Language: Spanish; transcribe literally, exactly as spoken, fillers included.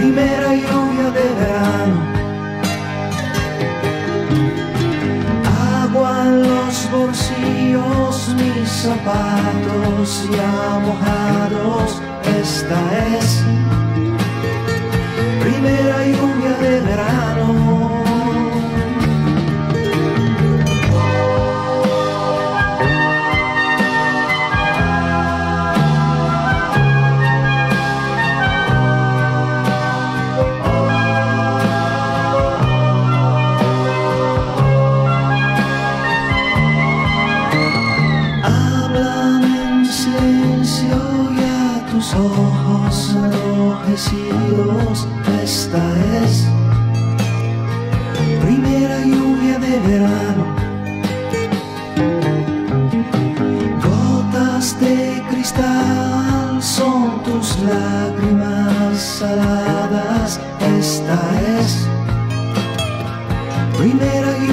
primera lluvia de verano, agua en los bolsillos, mis zapatos ya mojados. Esta es primera lluvia de verano. Ojos enrojecidos, esta es primera lluvia de verano. Gotas de cristal son tus lágrimas saladas, esta es primera lluvia